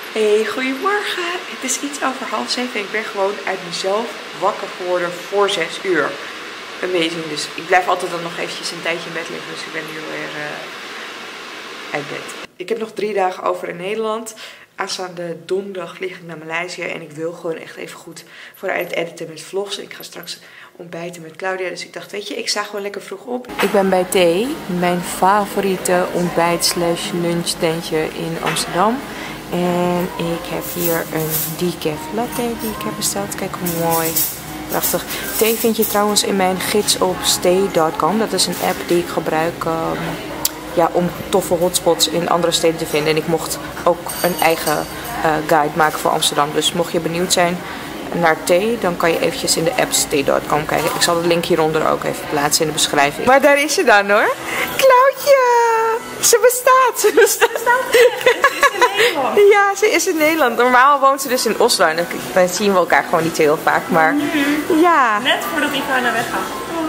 Hey, goedemorgen. Het is iets over 6:30 en ik ben gewoon uit mezelf wakker geworden voor 6 uur. Amazing. Dus ik blijf altijd dan nog eventjes een tijdje in bed liggen. Dus ik ben nu weer uit bed. Ik heb nog 3 dagen over in Nederland. Aanstaande donderdag vlieg ik naar Maleisië. En ik wil gewoon echt even goed vooruit editen met vlogs. Ik ga straks ontbijten met Claudia. Dus ik dacht, weet je, ik sta gewoon lekker vroeg op. Ik ben bij Thee. Mijn favoriete ontbijt/lunchtentje in Amsterdam. En ik heb hier een decaf latte die ik heb besteld. Kijk hoe mooi. Prachtig. Thee vind je trouwens in mijn gids op stay.com. Dat is een app die ik gebruik om toffe hotspots in andere steden te vinden. En ik mocht ook een eigen guide maken voor Amsterdam. Dus mocht je benieuwd zijn naar thee, dan kan je eventjes in de app stay.com kijken. Ik zal het link hieronder ook even plaatsen in de beschrijving. Maar daar is ze dan hoor. Claudje! Ze bestaat! Ze bestaat! Ja, ze is in Nederland. Normaal woont ze dus in Oslo. En dan zien we elkaar gewoon niet heel vaak. Maar ja. Net voordat Ivana weggaat.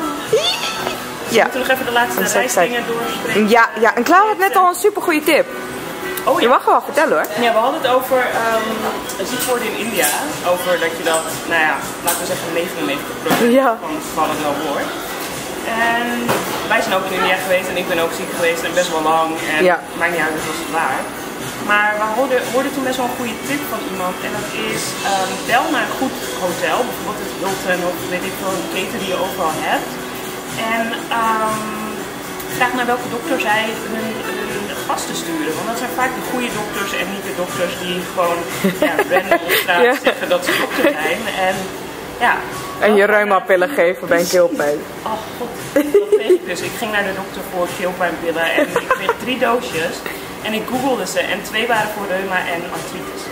Ja. Moeten we nog even de laatste reisdingen doorspreken? Ja, en Claudia had net al een super goede tip. Oh, ja. Je mag wel vertellen hoor. Ja, we hadden het over ziekwoorden in India. Over dat je dat, nou ja, laten we zeggen 99% van de gevallen wel hoort. En wij zijn ook in India geweest en ik ben ook ziek geweest en best wel lang. En maakt niet uit, dus was het waar. Maar we hoorden toen best wel een goede tip van iemand. En dat is, bel naar een goed hotel. Bijvoorbeeld het Hilton of weet ik wel, een keten die je overal hebt. En vraag naar welke dokter zij hun gasten sturen. Want dat zijn vaak de goede dokters en niet de dokters die gewoon random op straat zeggen dat ze dokter zijn. En ja. En je reumapillen geven bij een keelpijn. Oh god, dat kreeg ik dus. Ik ging naar de dokter voor keelpijnpillen en ik kreeg 3 doosjes. En ik googelde ze en 2 waren voor reuma en artritis.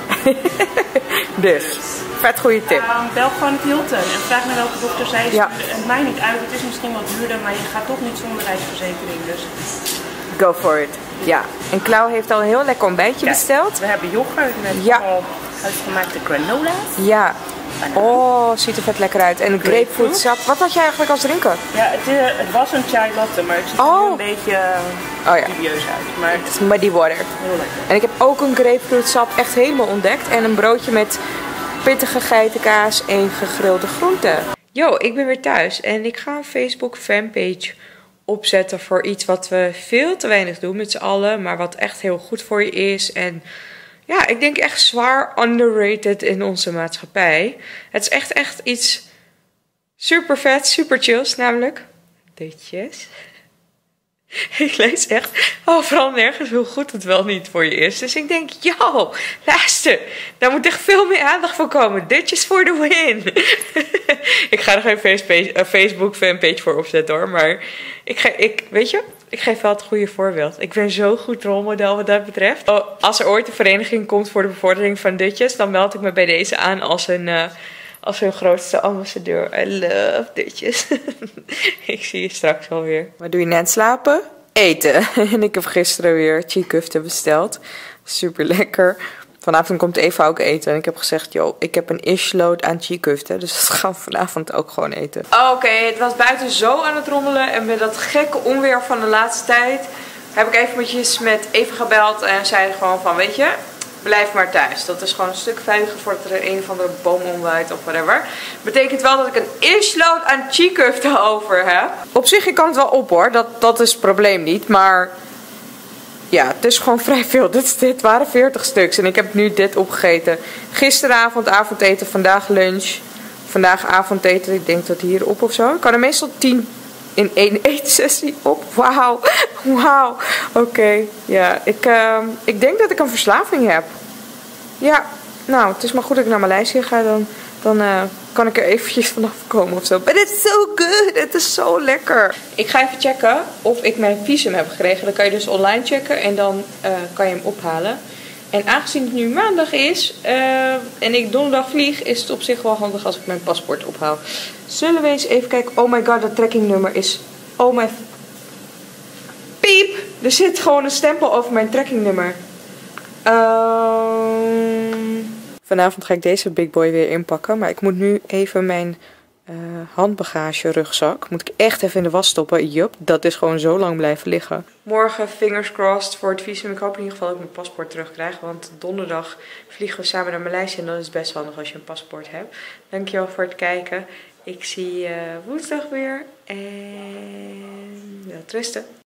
Dus, vet goede tip. Bel gewoon het Hilton en vraag naar welke dokter zij sturen. Het maakt niet uit, het is misschien wat duurder, maar je gaat toch niet zonder reisverzekering. Dus go for it. Ja, en Klauw heeft al een heel lekker ontbijtje besteld. We hebben yoghurt met al huisgemaakte granola. Ja. Oh, ziet er vet lekker uit. En een grapefruit sap. Wat had jij eigenlijk als drinken? Ja, het was een chai latte, maar het ziet er nu een beetje dubieus uit. Maar het is muddy water. Heel lekker. En ik heb ook een grapefruit sap echt helemaal ontdekt. En een broodje met pittige geitenkaas en gegrilde groenten. Yo, ik ben weer thuis. En ik ga een Facebook fanpage opzetten voor iets wat we veel te weinig doen met z'n allen. Maar wat echt heel goed voor je is. En ja, ik denk echt zwaar underrated in onze maatschappij. Het is echt iets super vet, super chills, namelijk ditjes. Ik lees echt overal nergens hoe goed het wel niet voor je is. Dus ik denk, yo, luister, daar moet echt veel meer aandacht voor komen. Ditjes voor de win. Ik ga er geen Facebook fanpage voor opzetten hoor, maar weet je, ik geef wel het goede voorbeeld. Ik ben zo'n goed rolmodel wat dat betreft. Oh, als er ooit een vereniging komt voor de bevordering van ditjes, dan meld ik me bij deze aan als hun grootste ambassadeur. I love ditjes. Ik zie je straks wel weer. Wat doe je net slapen? Eten. En ik heb gisteren weer chikufte besteld. Super lekker. Vanavond komt Eva ook eten. En ik heb gezegd, joh, ik heb een ishload aan chikufte. Dus dat gaan we vanavond ook gewoon eten. Oké, het was buiten zo aan het rommelen. En met dat gekke onweer van de laatste tijd heb ik eventjes met Eva gebeld. En zei gewoon van, weet je, blijf maar thuis. Dat is gewoon een stuk veiliger voordat er een of andere boom omwaait of whatever. Betekent wel dat ik een ishload aan chikufte over heb. Op zich, ik kan het wel op hoor. Dat is het probleem niet. Maar ja, het is gewoon vrij veel. Dit waren 40 stuks. En ik heb nu dit opgegeten. Gisteravond avondeten, vandaag lunch. Vandaag avondeten. Ik denk dat hierop of zo. Ik kan er meestal 10 in 1 etensessie op. Wauw. Wauw. Oké. Ja, ik denk dat ik een verslaving heb. Ja, nou, het is maar goed dat ik naar Maleisië ga. Dan kan ik er eventjes vanaf komen of zo. But it's so good. Het is zo lekker. Ik ga even checken of ik mijn visum heb gekregen. Dan kan je dus online checken en dan kan je hem ophalen. En aangezien het nu maandag is en ik donderdag vlieg, is het op zich wel handig als ik mijn paspoort ophaal. Zullen we eens even kijken. Oh my god, dat trackingnummer is... Oh my... Piep! Er zit gewoon een stempel over mijn trackingnummer. Vanavond ga ik deze big boy weer inpakken. Maar ik moet nu even mijn handbagage rugzak. Moet ik echt even in de was stoppen. Jup, dat is gewoon zo lang blijven liggen. Morgen fingers crossed voor het visum. Ik hoop in ieder geval dat ik mijn paspoort terugkrijg. Want donderdag vliegen we samen naar Maleisië. En dan is het best handig als je een paspoort hebt. Dankjewel voor het kijken. Ik zie je woensdag weer. En wel rusten.